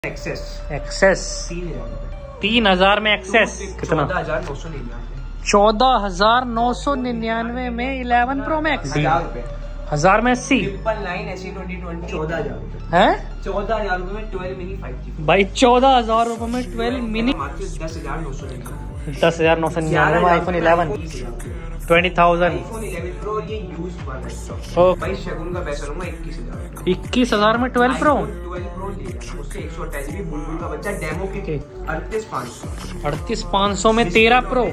Access 3000 में access कितना? 14,999 में 11 प्रो मैक्स 1000 में 80 है 14,000 रुपए में 12 मिनी 5G भाई 14,000 रुपए में 12 मिनी 10,999 में आईफोन 11 20,000 प्रो ये यूज्ड वाला है। भाई शगुन का पैसा लूंगा 21,000 में 12 प्रो 12 प्रो उससे 128 GB बुलबुल का बच्चा डेमो के 38,500 में 13 प्रो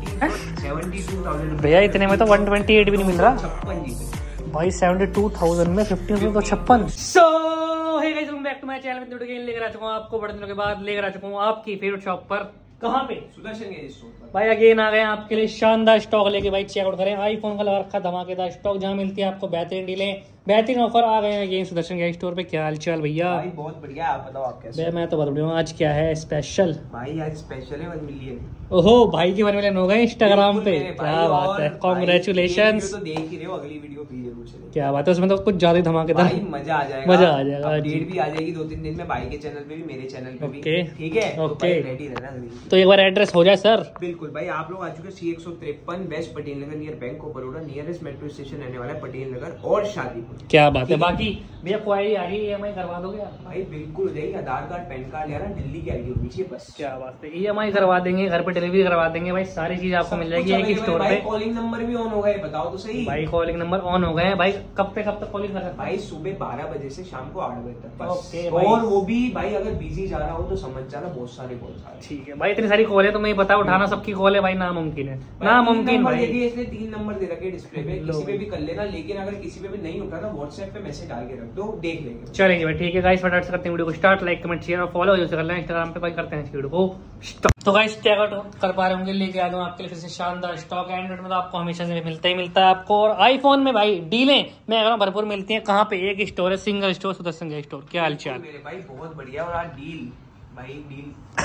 72,000 भैया इतने में तो 128 भी नहीं मिल रहा 56 GB भाई 72,000 में 15 तो 56। So hey guys welcome back to my channel. में लेकर आ चुका हूँ आपको बड़े दिनों के बाद लेकर आ चुका हूँ आपकी फेवरेट शॉप पर। कहाँ पे? सुदर्शन के स्टोर पर। भाई अगेन आ गए आपके लिए शानदार स्टॉक लेके। भाई चेकआउट करें आईफोन का लगा रखा धमाकेदार स्टॉक जहाँ मिलती है आपको बेहतरीन डीलें बेहतरीन ऑफर आ गए हैं अगेन सुदर्शन के स्टोर पे। क्या हाल चाल भैया? भाई बहुत बढ़िया। आप बताओ आप कैसे? मैं तो बता रहा हूँ आज क्या है स्पेशल। भाई आज स्पेशल है 1 मिलियन। ओहो भाई की 1 मिलियन हो गए इंस्टाग्राम पे। क्या बात है, कॉन्ग्रेचुलेशंस। तो देख ही रहे हो, अगली वीडियो भी जरूर चलेगी। क्या बात है, उसमें तो कुछ ज्यादा ही धमाकेदार मजा आ जाएगा। अपडेट भी आ जाएगी 2-3 दिन में भाई के चैनल पे भी मेरे चैनल पे भी। ठीक है ओके रेडी रहना। तो एक बार एड्रेस हो जाए सर। बिल्कुल भाई, आप लोग आ चुके C153 west Patel Nagar near bank of Baroda. Nearest metro station रहने वाला है पटेल नगर और शादीपुर। क्या बात है। बाकी भैया क्वारी आ रही है EMI करवा दोगे आप? भाई बिल्कुल हो जाएगी। आधार कार्ड पैन कार्ड यार दिल्ली की आईडी होनी चाहिए बस। क्या बात है, EMI करवा देंगे, घर पे डिलीवरी करवा देंगे भाई। सारी चीज आपको मिल जाएगी एक ही स्टोर पे। कॉलिंग नंबर भी ऑन हो गए, बताओ तो सही। भाई कॉलिंग नंबर ऑन हो गए हैं भाई। कब तक कॉलिंग कर सकते हैं? भाई सुबह 12 बजे से शाम को 8 बजे तक बस। ओके और वो भी भाई अगर बिजी जा रहा हो तो समझ जाना बहुत सारे कॉल आ रहे हैं। ठीक है भाई, इतनी सारी कॉल है तुम्हें पता उठाना सबकी कॉल है भाई, नामुमकिन है। नामुमकिन भाई। इसने 3 नंबर दे रखे डिस्प्ले पे, किसी पे भी कर लेना। लेकिन अगर किसी पे भी नहीं होता ना व्हाट्सएप पे मैसेज डाल के रख दो, देख लेंगे। चलेंगे भाई ठीक है गाइस, फटाफट से करते हैं वीडियो को स्टार्ट। लाइक कमेंट शेयर और फॉलो जैसे कर लें इंस्टाग्राम पे भाई। करते हैं इस वीडियो को स्टार्ट। तो गाइस चेकआउट कर पा रहे होंगे, लेके आ दूं आपके लिए फिर से शानदार स्टॉक। एंड्रॉइड में तो आपको हमेशा से मिलता ही मिलता है आपको, और आईफोन में भाई डीलें मैं अगर भरपूर मिलती है। कहाँ पे? एक स्टोर है, सिंगल स्टोर सुदर्शन का स्टोर। क्या हाल चाल मेरे भाई? बहुत बढ़िया। और आज डील भाई डील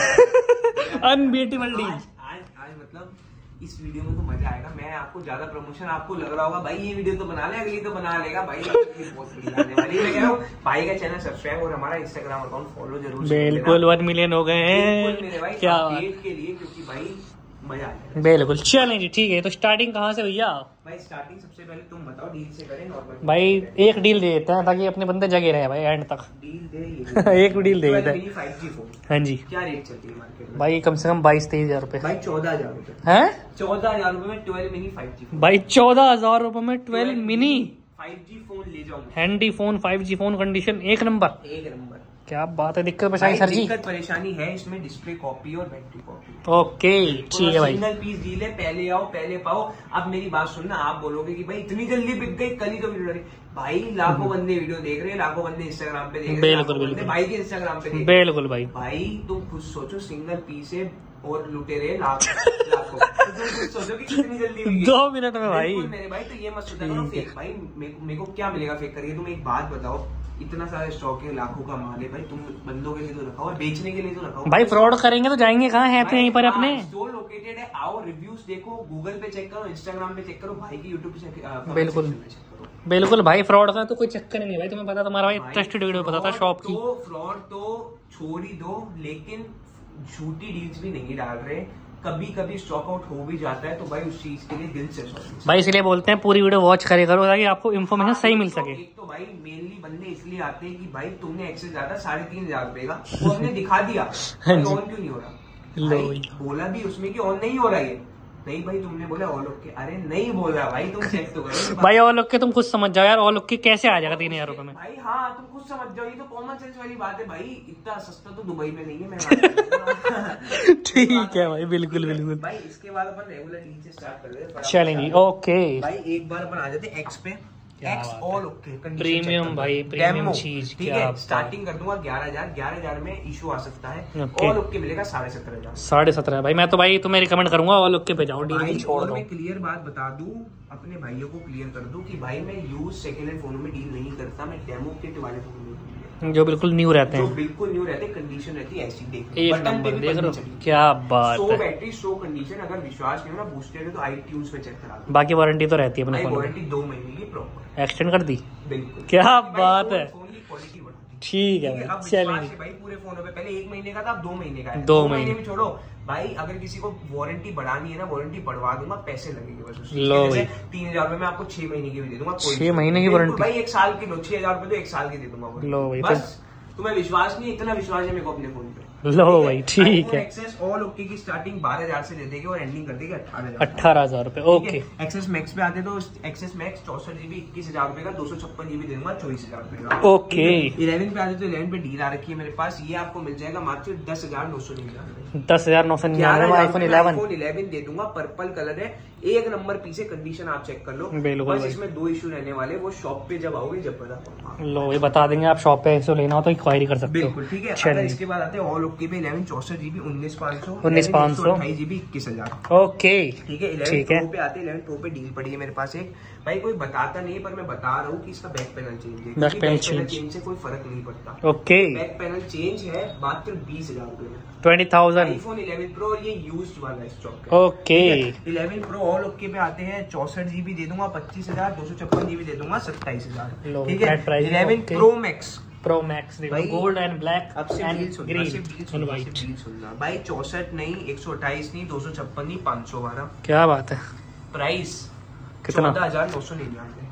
अनबीटेबल डील। आज मतलब इस वीडियो में तो मजा आएगा। मैं आपको ज्यादा प्रमोशन आपको लग रहा होगा भाई ये वीडियो तो बना ले, अगली तो बना लेगा भाई। बहुत बढ़िया आने वाली है। मैं कह रहा हूँ भाई का चैनल सब्सक्राइब और हमारा इंस्टाग्राम अकाउंट फॉलो जरूर। बिल्कुल 1 मिलियन हो गए हैं मेरे भाई क्या अपडेट के लिए, क्योंकि भाई मजा आएगा। बिल्कुल चलें जी ठीक है। तो स्टार्टिंग कहाँ से भैया? भाई स्टार्टिंग सबसे पहले तुम बताओ डील से करें नॉर्मल? भाई एक डील दे देते हैं ताकि अपने बंदे जगे रहे भाई एंड तक। डील दे एक डील दे देते हैं। 5G phone. हाँ जी। क्या रेट चलती है मार्केट में? भाई कम से कम 22-23 हजार रुपए। भाई 14,000 रुपए है। 14,000 रुपए में 12 मिनी 5G फोन। भाई 14,000 रुपए में 12 मिनी 5G फोन ले जाओ। Handy phone 5G phone condition एक नंबर। क्या बात है। दिक्कत परेशानी सर जी? दिक्कत परेशानी है इसमें डिस्प्ले कॉपी और बैटरी कॉपी। ओके ठीक है भाई। सिंगल पीस डील है, पहले आओ पहले पाओ। अब मेरी बात सुनना, आप बोलोगे कि भाई इतनी जल्दी बिक गई, कल ही तो वीडियो डाली। भाई लाखों बंदे वीडियो देख रहे हैं, लाखों बंदे इंस्टाग्राम पे देख रहे हैं, बिल्कुल भाई के इंस्टाग्राम पे देख। बिल्कुल भाई। भाई तुम खुद सोचो, सिंगल पीस है और लुटेरे लाखों। तुम सोचो कि कितनी जल्दी 2 मिनट में भाई। मेरे भाई तो ये मत सोचा करो फेक। भाई मेरे को क्या मिलेगा फेक करके? तुम एक बात बताओ, इतना सारा स्टॉक है, लाखों का माल है भाई, तुम बंदों के लिए तो रखा हो और बेचने के लिए तो रखा हो। भाई फ्रॉड करेंगे तो जाएंगे कहाँ? है तो यहीं पर अपने। स्टोर लोकेटेड है, आओ रिव्यूज देखो, गूगल पे चेक करो, इंस्टाग्राम पे चेक करो, भाई की यूट्यूब पे चेक करो। बिल्कुल भाई, फ्रॉड का तो कोई चक्कर नहीं भाई। तुम्हें पता तुम्हारा भाई ट्रस्टेड वीडियो पता था शॉप की। तो फ्रॉड तो छोड़ ही दो, लेकिन झूठी डील्स भी नहीं डाल रहे। कभी कभी स्टॉक आउट हो भी जाता है तो भाई उस चीज के लिए दिल से सॉरी भाई। इसलिए बोलते हैं पूरी वीडियो वॉच करे करो ताकि आपको इन्फॉर्मेशन सही मिल सके। एक तो भाई मेनली बंदे इसलिए आते हैं कि भाई तुमने एक्सेस ज्यादा 3,500 रुपए का वो हमने दिखा दिया, ऑन क्यों नहीं हो रहा? बोला भी उसमें कि ऑन नहीं हो रहा है। नहीं भाई तुमने बोला ऑल ओके। अरे नहीं बोल रहा भाई, तुम चेक तो करो भाई। ऑल ओके तुम खुद समझ जाओ यार, ऑल ओके कैसे आ जाएगा 3,000 रुपए में? भाई हाँ तुम खुद समझ जाओ, ये तो कॉमन सेंस वाली बात है भाई। इतना सस्ता तो दुबई में नहीं है। मैं ठीक है भाई, बिल्कुल बिल्कुल। भाई इसके बाद अपन रेगुलर डील से स्टार्ट कर देते हैं। चलेंगे ओके भाई। एक बार अपन आ जाते हैं एक्स पे। एक्स ऑल ओके प्रीमियम भाई, प्रीमियम चीज। ठीक है स्टार्टिंग कर दूंगा 11,000 में इशू आ सकता है। ऑल ओके मिलेगा 17,500। 17,500 भाई। मैं तो भाई तुम्हें रिकमेंड करूंगा ऑल ओके पे जाओ, डील छोड़ दो। मैं क्लियर बात बता दूं, अपने भाइयों को क्लियर कर दूं कि भाई मैं यूज सेकंड हैंड फोन में डील नहीं करता। मैं डेमो किट वाले फोन में जो बिल्कुल न्यू रहते हैं, जो बिल्कुल न्यू रहते हैं, कंडीशन रहती है ऐसी। देख एक नंबर देख रहे हो क्या बात है। 100 बैटरी 100 कंडीशन। अगर विश्वास नहीं हो ना बूस्टेड है तो iTunes पे चेक करा दो। बाकी वारंटी तो रहती है अपने फोन में। वारंटी 2 महीने की प्रॉपर एक्सटेंड कर दी। बिल्कुल। क्या बात है। फोन की क्वालिटी बढ़ती है। ठीक है अब भाई, चलेंगे विश्वास है भाई पूरे फोनों पे। पहले 1 महीने का था, अब 2 महीने का है। 2 महीने में छोड़ो भाई, अगर किसी को वारंटी बढ़ानी है ना, वारंटी बढ़वा दूंगा, पैसे लगेंगे बस उसके। लो भाई 3000 रुपए में आपको 6 महीने की भी दे दूंगा। 6 महीने की वारंटी भाई 1 साल की लो, 6000 रुपए तो 1 साल की दे दूंगा। लो भाई, बस तुम्हें विश्वास नहीं, इतना विश्वास है मेरे को अपने फोन पे। लो भाई ठीक है। एक्सेस ऑल ओके की स्टार्टिंग 12000 से दे देगी और एंडिंग कर देगी 18,000 रुपए। ओके। एक्सेस मैक्स पे आते तो एक्सेस मैक्स 64 GB 21,000 रुपए का, 256 GB दे दूंगा 24,000 रुपए का। ओके। 11 पे आते तो 11 पे डील आ रखी है मेरे पास, ये आपको मिल जाएगा मात्र 10,999। 10,999 आईफोन 11 दे दूंगा। पर्पल कलर है, एक नंबर पीस है, कंडीशन आप चेक कर लो। बिल्कुल। बस इसमें 2 इशू रहने वाले, वो शॉप पे जब आओगे जब बता पाऊंगा। लो ये बता देंगे, आप शॉप पे ऐसे लेना हो तो इंक्वायरी कर सकते हो। बिल्कुल ठीक है। अगर इसके बाद आते हैं ऑल ओके पे 11 64 GB 19,500 19,500 GB 21,000। ओके ठीक है। 11 प्रो पे आते हैं, 11 प्रो पे डील पड़ी है मेरे पास एक। भाई कोई बताता नहीं पर मैं बता रहा हूँ कि इसका बैक पैनल चेंज है। बैक पैनल चेंज से कोई फर्क नहीं पड़ता। ओके। बैक पैनल चेंज है मात्र 20,000 रुपए में। 20,000 आईफोन 11 प्रो, ये यूज्ड वाला स्टॉक है। ओके। 11 प्रो ऑल ओके पे आते हैं 64 GB दे दूंगा 25,000, 256 GB दे दूंगा 27,000। ठीक है। 11 pro max, pro max gold and black अब से एंड ग्रीन एंड व्हाइट। भाई 64 नहीं, 128 नहीं, 256 नहीं, 512। क्या बात है। प्राइस कितना? 14,999।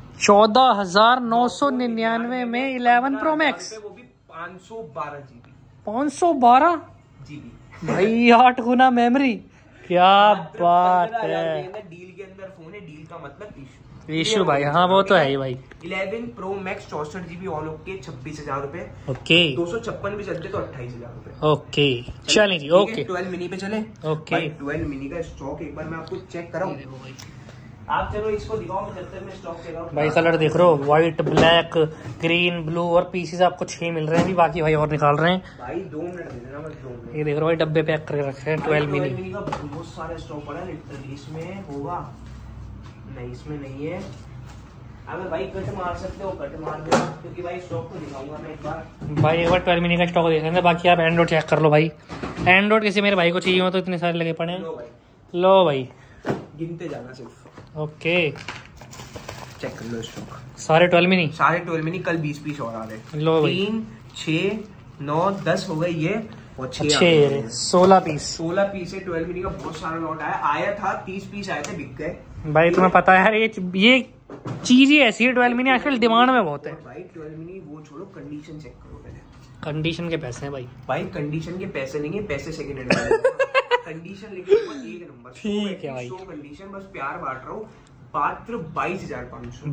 14,999 में 11 प्रो मैक्स, वो भी 512 GB। 512 GB भाई, 8 गुना मेमोरी। क्या बात है। डील के अंदर फोन है, डील का मतलब इशू भाई। हाँ वो तो है ही भाई। 11 pro max 64 GB all okay 26,000 रुपए। ओके। 256 भी चलते तो 28,000 रुपए। ओके चलें जी। ओके 12 मिनी पे चले। ओके। 12 मिनी का स्टॉक एक बार मैं आपको चेक कराऊं। आप चलो इसको दिखाओ, जब तक मैं स्टॉक चेक आउट। भाई कलर देख रहे हो, व्हाइट, ब्लैक, ग्रीन, ब्लू और पीसेस आपको 6 मिल रहे हैं अभी, बाकी भाई और निकाल रहे हैं। भाई 2 मिनट दे देना, बस 2 मिनट। ये देख रहे हो भाई, डब्बे पैक करके रखे हैं 12 मिनी का बहुत सारा स्टॉक पड़ा है लिटरली। इसमें होगा नहीं, इसमें नहीं है। अगर भाई कट मार सकते हो कट मार दो, क्योंकि भाई स्टॉक को दिखाऊंगा मैं एक बार। भाई एक बार 12 मिनी का स्टॉक देख लेंगे, बाकी आप एंड्रॉइड चेक कर लो भाई। एंड्रॉइड किसी मेरे भाई को चाहिए हो तो इतने सारे लगे पड़े हैं। लो भाई गिनते जाना सिर्फ। ओके चेक कर लो स्टॉक, सारे 12 मिनी, सारे 12 मिनी। कल 20 पीस और आ रहे। लो भाई 3 6 9 10 हो गए ये, और 6 16 पीस। 16 पीस है 12 मिनी का। बहुत सारा लॉट आया था, 30 पीस आए थे, बिक गए। भाई तुम्हें पता है यार, ये चीज ही ऐसी है, 12 मिनी आजकल डिमांड में बहुत है। भाई 12 मिनी वो छोड़ो, कंडीशन चेक करो पहले। कंडीशन के पैसे हैं भाई। भाई कंडीशन के पैसे नहीं है, पैसे सेकंड हैंड। कंडीशन लेके एक नंबर। ठीक है भाई। कंडीशन बस प्यार बांट रहा हूँ। मात्र 22,500।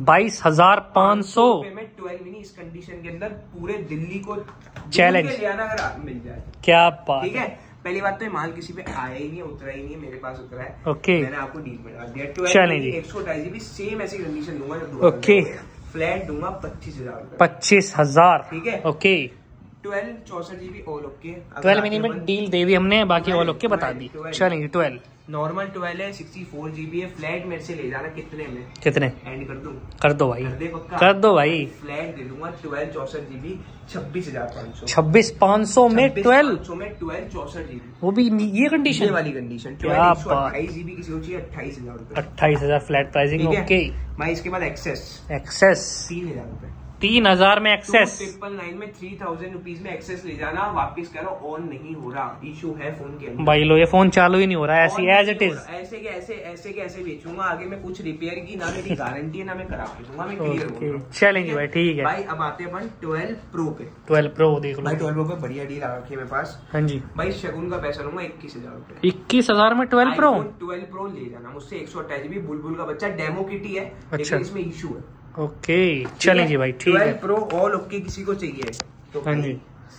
22,500 में 12 मिनी इस कंडीशन के अंदर पूरे दिल्ली को चैलेंज ले आना, अगर मिल जाए। क्या बात। ठीक है। पहली बात तो ये माल किसी पे आया ही नहीं है, उतरा ही नहीं है, मेरे पास उतरा है। ओके। मैंने आपको डील में डाल दिया। चलें जी। 128 GB सेम ऐसी कंडीशन दूंगा जब दूंगा। ओके। फ्लैट दूंगा 25,000। 25,000। ठीक है। Okay. 12 64 GB all okay. 12 mini में डील दे दी हमने, बाकी ऑल ओके बता दी। चलेंगे 12 नॉर्मल 12 है, 64 GB है। फ्लैट मेरे से ले जाना कितने में? कितने एंड कर दूं? कर दो भाई, दे पक्का? कर दो भाई। फ्लैट दे दूंगा 12 64 GB 26,500। 26,500 में 12 64 GB, वो भी ये कंडीशन वाली कंडीशन। 28 GB किसी को चाहिए 28,000 रुपए। 28,000 फ्लैट प्राइसिंग। ओके भाई इसके बाद एक्सेस 3,000 रुपए। 3,000 में एक्सेस। 999 में 3,000 रुपीज में एक्सेस ले जाना। वापस करो, ऑन नहीं हो रहा, इशू है फोन के अंदर। भाई लो ये फोन चालू ही नहीं हो रहा है, ऐसी एज इट इज। ऐसे के ऐसे बेचूंगा, आगे मैं कुछ रिपेयर की ना मेरी गारंटी है ना मैं करा के दूंगा, मैं क्लियर हूँ। चलेंगे भाई, ठीक है भाई। अब आते हैं अपन 12 प्रो पे। 12 प्रो देख लो भाई 12 प्रो पे बढ़िया डील आ रखी है मेरे पास। हाँ जी भाई शगुन का पैसा लूंगा 21,000 रुपए। 21,000 में 12 प्रो। 12 प्रो ले जाना मुझसे। 128 GB बुलबुल का बच्चा, डेमो किटी है, अच्छा। लेकिन इसमें इशू है। ओके चलें जी भाई, ठीक है। 12 प्रो ऑल ओके किसी को चाहिए तो हाँ जी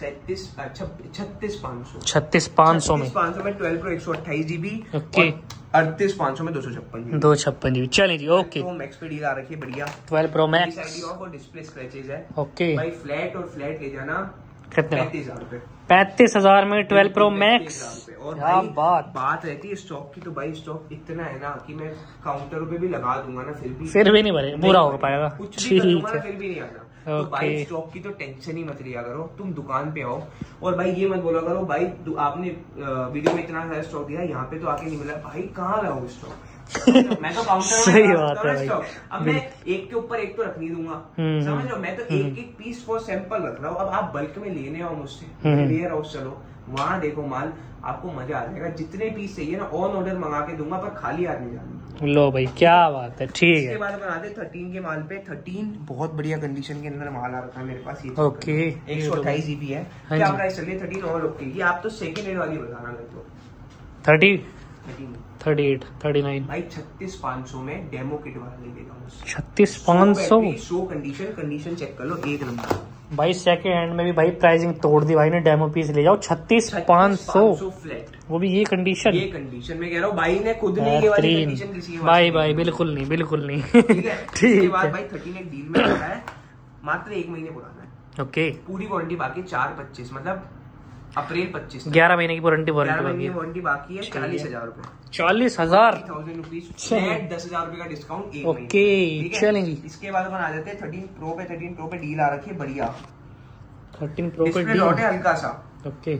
36,500 36,500 में 500 में 12 प्रो 128 GB। ओके। 38,500 में 256 GB। 256 GB। चलें जी ओके। तो मैक्स पे डील आ रखी है बढ़िया। 12 प्रो मैक्स और डिस्प्ले स्क्रैचेज है। ओके। भाई फ्लैट और फ्लैट ले जाना कितने? 35,000 रुपए। 35,000 में 12 प्रो मैक्स। और क्या बात रहती है स्टॉक की, तो भाई स्टॉक इतना है ना कि मैं काउंटर पे भी लगा दूंगा ना, फिर भी नहीं भरे, पूरा हो पाएगा। कुछ भी ठीक है, फिर भी नहीं आना। तो भाई स्टॉक की तो टेंशन ही मत लिया करो, तुम दुकान पे आओ। और भाई ये मत बोला करो भाई आपने वीडियो में इतना सारा स्टॉक दिया, यहाँ पे तो आके नहीं मिला। भाई कहाँ लाओ स्टॉक? मैं तो काउंटर सही बात है भाई। अब मैं एक के ऊपर एक तो रख नहीं दूंगा, समझ लो। मैं तो एक पीस फॉर सैंपल रख रहा हूँ। अब आप बल्क में लेने आओ मुझसे, वेयर हाउस चलो, वहाँ देखो माल, आपको मजा आ जाएगा। जितने पीस चाहिए ना ऑन ऑर्डर मंगा के दूंगा, पर खाली हाथ नहीं जाना। लो भाई क्या बात है, ठीक है। इसके बाद बनाते 13 के माल पे। 13 बहुत बढ़िया कंडीशन के अंदर माल आ रखा है मेरे पास। ये ओके 128 जीबी है। क्या प्राइस चलिए 13 और ओके। ये आप तो सेकंड हैंड वाली बताना मेरे को। 30 38 39 भाई 36,500 में डेमो किट वाला ले लेगा मुझसे। 36,500 शो कंडीशन चेक कर लो, एक नंबर भाई। सेकंड हैंड में भी भाई प्राइसिंग तोड़ दी भाई ने, डेमो पीस ले जाओ 36,500 फ्लैट, वो भी ये कंडीशन। ये कंडीशन में कह रहा हूँ भाई ने खुद ने ये वाली कंडीशन किसी के भाई बिल्कुल नहीं बिल्कुल नहीं। ठीक है। इसके बाद भाई 13 एक डील में रखा है, मात्र 1 महीने पुराना है। ओके पूरी वारंटी बाकी 4/25 मतलब अप्रैल 25 11 महीने की वारंटी वारंटी बाकी है। 40,000 रुपए 40,000 फ्लैट 10,000 रुपए का डिस्काउंट एक महीने। ओके चलेंगे। इसके बाद अपन आ जाते हैं 13 प्रो पे डील आ रखी है बढ़िया। 13 प्रो पे डील लौटे हल्का सा। ओके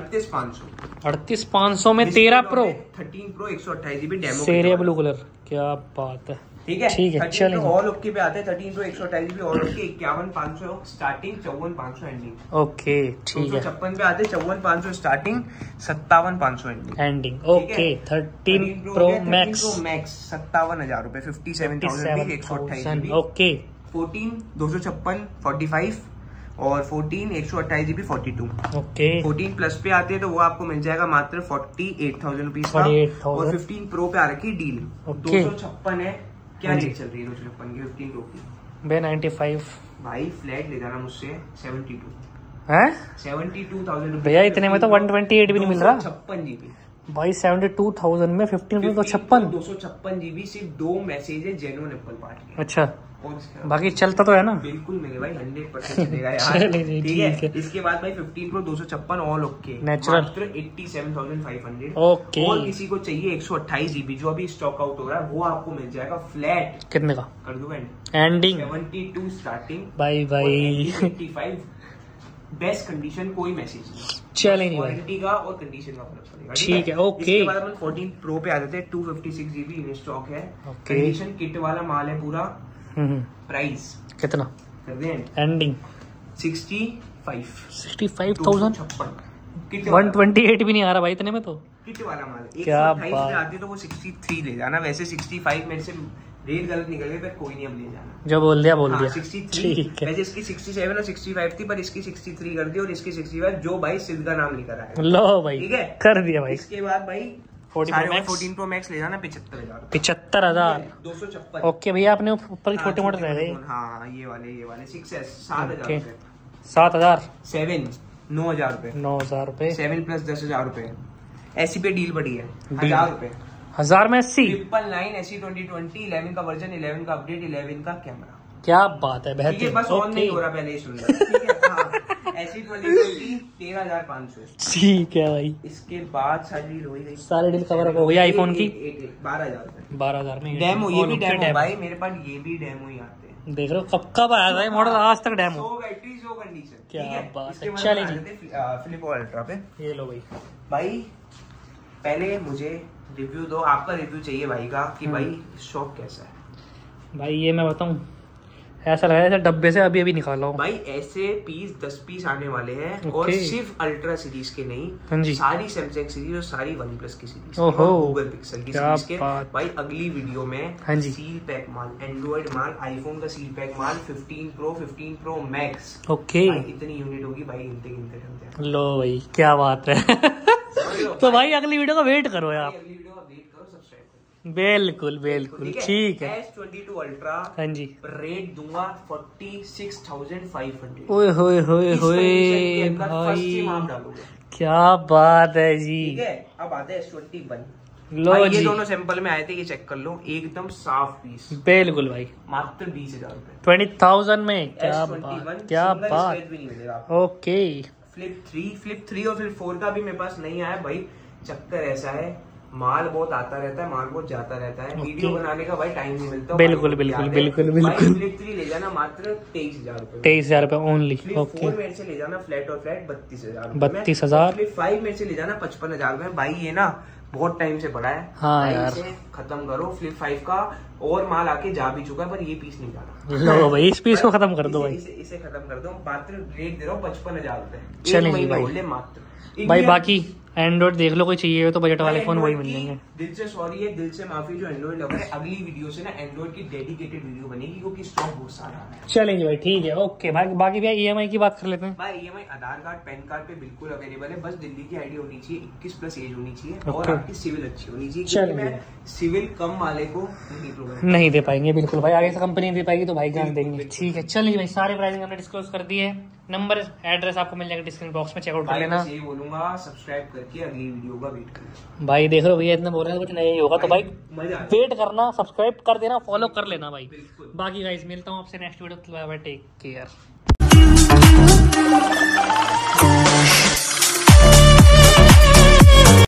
38,500 में 13 pro 13 pro 128 GB demo Sierra blue colour. क्या बात है, ठीक है। 13 प्रो ऑल ओके पे आते हैं। 13 pro 128 GB all okay 51,500 starting, 54,500 ending. Okay ठीक है। 256 पे आते हैं 54,500 starting, 57,500 ending. Okay 13 pro max 57,000 रुपए 57,000 128 जीबी। ओके 14 256 45 और 14 128 जीबी 42। ओके 14 प्लस पे आते हैं तो वो आपको मिल जाएगा मात्र 48,000 रुपीज का। और 15 प्रो पे आ रखी डील 256 है। क्या रेट चल रही है 256 की 15 प्रो की? बे 95 भाई फ्लैट ले जाना मुझसे 72 है 72,000 भैया। इतने में तो 128 भी नहीं मिल रहा 256 जीबी भाई। 72,000 में 15 प्रो 256 जीबी सिर्फ 2 मैसेज है जेन्युइन एप्पल पार्ट के। अच्छा बाकी चलता तो है ना? बिल्कुल मिले भाई 100% चलेगा यार। ठीक है। इसके बाद भाई 15 pro 256 all okay natural 87,500। Okay. और किसी को चाहिए 128 जीबी जो अभी स्टॉक आउट हो रहा है वो आपको मिल जाएगा फ्लैट। कितने का कर दूंगा एंडिंग? 72 स्टार्टिंग भाई 85 बेस्ट कंडीशन, कोई मैसेज नहीं। चलेंगे वारंटी का और कंडीशन का फर्क पड़ेगा। ठीक है ओके। इसके बाद अपन 14 प्रो पे आ जाते हैं। 256 जीबी इन स्टॉक है। कंडीशन किट वाला माल है पूरा। प्राइस कितना कर दें? एंडिंग 65,000 128 भी नहीं आ रहा भाई इतने में तो। किट वाला माल क्या 128 आती तो वो 63 ले जाना। वैसे 65 मेरे से रेट गलत निकल गई, पर कोई नहीं अब ले जाना। जो बोल दिया 63। वैसे इसकी 67 और 65 थी, पर इसकी 63 कर दी और इसकी 65 जो भाई सिद्ध का नाम लिखा है। लो भाई ठीक है कर दिया भाई। इसके बाद भाई 14 प्रो मैक्स ले जाना 75,000 256। ओके भैया आपने ऊपर की छोटे मोटे रह गए। हाँ ये वाले 6S 7,000 7,000 7 9,000 रुपए 9,000 रुपए 7 प्लस 10,000 रुपए। ऐसी पे डील बढ़ी है 1,000 रुपए 1000 में 80 999 SE 2020 11 का वर्जन 11 का अपडेट 11 का कैमरा। क्या बात है बेहतरीन। बस ऑन नहीं हो रहा पहले ही सुन लो। ठीक है SE 2020 13,500। ठीक है भाई। इसके बाद सारी डील हो गई, सारी डील कवर हो गई आईफोन की 12,000 में डेमो। ये भी डेमो भाई मेरे पास, ये भी डेमो ही आते हैं। देख रहे हो कब आया था मॉडल आज तक डेमो। 100 battery 100 condition. क्या बात है। चलिए फ्लिप अल्ट्रा पे ये लो भाई पहले मुझे रिव्यू दो। आपका रिव्यू चाहिए भाई का कि भाई शॉप कैसा है। भाई ये मैं बताऊं ऐसा लग रहा है डब्बे से अभी निकाला हूं। भाई ऐसे पीस 10 पीस आने वाले हैं और सिर्फ अल्ट्रा सीरीज के नहीं, हाँ जी। सारी सैमसंग सीरीज और सारी वन प्लस की सीरीज और गूगल पिक्सल की सीरीज के। भाई अगली वीडियो में हाँ जी। सील पैक माल, एंड्रॉइड माल, आईफोन का सील पैक माल 15 प्रो मैक्स। ओके इतनी यूनिट होगी भाई, गिनते गिनते। लो भाई क्या बात है। तो भाई अगली वीडियो का वेट करो यार। बिल्कुल बिल्कुल ठीक है। S22 अल्ट्रा हाँ जी रेट दूंगा 46,500। ओए होए होए होए भाई क्या बात है जी। ठीक है अब आते हैं S21। लो ये जी दोनों सैंपल में आए थे, ये चेक कर लो एकदम साफ पीस। बिल्कुल भाई मात्र 20,000 रुपए 20,000 में। क्या बात क्या बात। भी नहीं मिलेगा। ओके फ्लिप 3 और फ्लिप 4 का भी मेरे पास नहीं आया भाई। चक्कर ऐसा है माल बहुत आता रहता है, माल बहुत जाता रहता है। वीडियो बनाने का भाई टाइम नहीं मिलता। बिल्कुल बिल्कुल बिल्कुल बिल्कुल। फ्लिप 3 ले जाना मात्र 23,000 रुपए 23,000 रुपए ओनली। ओके 4 मेरे से ले जाना फ्लैट और फ्लैट 32,000 32,000। फ्लिप 5 मेरे से ले जाना 55,000 रुपए। भाई ये ना बहुत टाइम से पड़ा है। हाँ यार, इसे खत्म करो। फ्लिप 5 का और माल आके जा भी चुका है, पर ये पीस नहीं जा रहा। लो भाई, इस पीस को खत्म कर दो भाई। इसे खत्म कर दो। मात्र रेट दे रहा हूँ 55,000 रुपए। चलेंगे भाई। मात्र भाई बाकी एंड्रॉइड देख लो, कोई चाहिए तो बजट वाले फोन वही मिल जाएंगे। दिल से सॉरी है, दिल से माफी जो एंड्रॉइड लवर है। अगली वीडियो से ना एंड्रॉइड की डेडिकेटेड वीडियो बनेगी, क्योंकि स्टॉक बहुत सारा है। चलेंगे भाई, ठीक है, ओके भाई। बाकी भैया EMI की बात कर लेते हैं। भाई EMI Aadhaar card PAN card पे बिल्कुल अवेलेबल है। बस दिल्ली की आईडी होनी चाहिए, 21+ एज होनी चाहिए, और Okay. आपकी सिविल अच्छी होनी चाहिए। चलिए। क्योंकि मैं सिविल कम वाले को नहीं प्रोवाइड नहीं दे पाएंगे बिल्कुल भाई, आगे से कंपनी दे पाएगी तो भाई गान देंगे। ठीक है, चलिए भाई, सारे प्राइसिंग हमने डिस्क्लोज कर दिए। नंबर एड्रेस आपको मिल जाएगा डिस्क्रिप्शन बॉक्स में, चेकआउट कर लेना। यही बोलूंगा, सब्सक्राइब करके अगली वीडियो का वेट करना। भाई देख लो भैया, इतना बोल रहे हैं, कुछ नहीं होगा तो भाई मजा वेट करना, सब्सक्राइब कर देना, फॉलो कर लेना भाई। बाकी गाइस मिलता हूँ आपसे नेक्स्ट वीडियो, टेक केयर।